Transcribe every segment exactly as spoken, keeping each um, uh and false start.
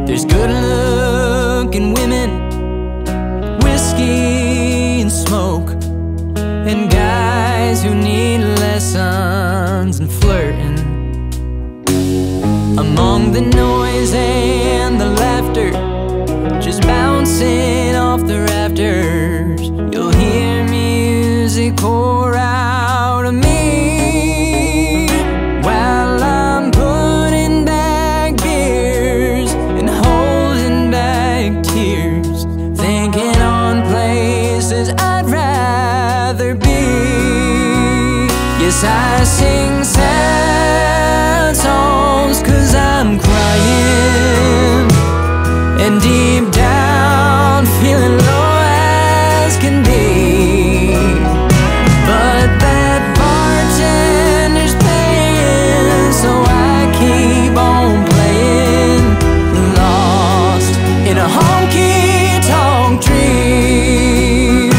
There's good-looking women, whiskey and smoke, and guys who need lessons and flirting. Among the noise and the laughter, just bouncing off the rafters, you'll hear music pour out of me while I'm putting back beers and holding back tears, thinking on places I'd rather be. Yes, I sing sad songs 'cause I'm crying, and deep down feeling low as can be. But that bartender's paying, so I keep on playing, lost in a honky tonk dream.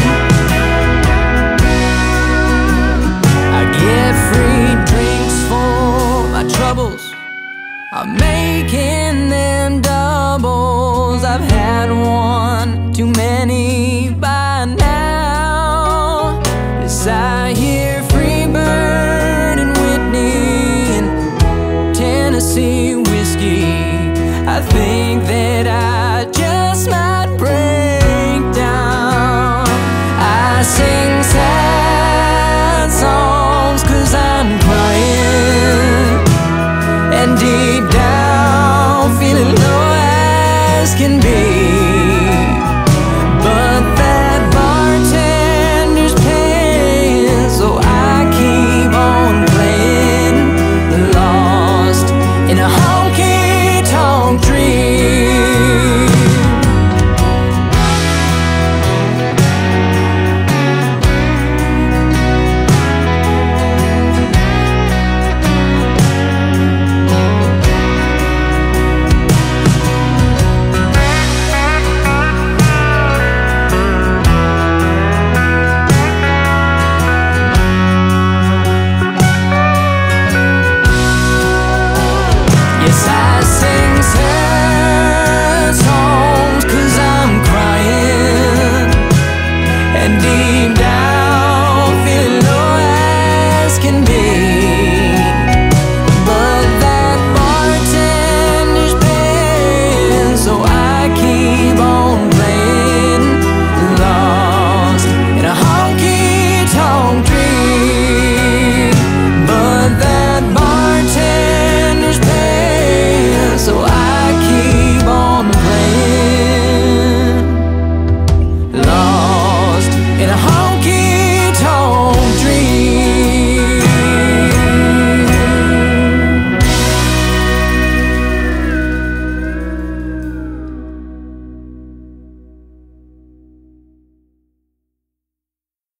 I get free drinks for my troubles, I'm making them doubles. I've had one too many by now. As I hear Freebird and Whitney and Tennessee whiskey, I think that I just might break down. I sing sad songs 'cause I'm crying, and deep down feeling low as can be.